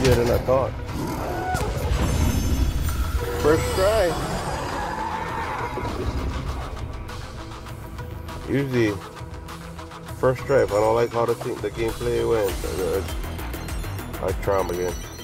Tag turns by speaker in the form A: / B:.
A: easier than I thought. First try. Usually, first try. If I don't like how the gameplay went, I try them again.